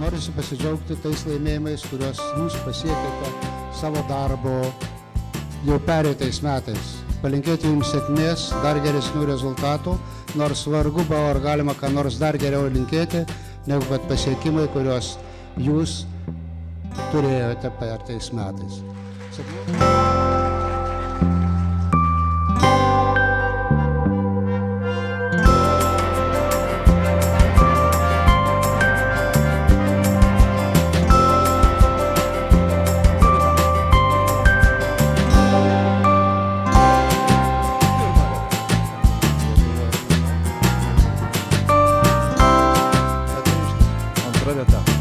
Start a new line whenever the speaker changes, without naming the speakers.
Norisi pasidžiaugti tais laimėjimais, kuriuos jūs pasiekėte savo darbo jau pereitais metais. Palinkėti jums sėkmės, dar geresnių rezultatų, nors vargu bau ar galima ką nors dar geriau linkėti, negu kad pasiekimai, kuriuos jūs turėjote pereitais metais.
Antra vieta.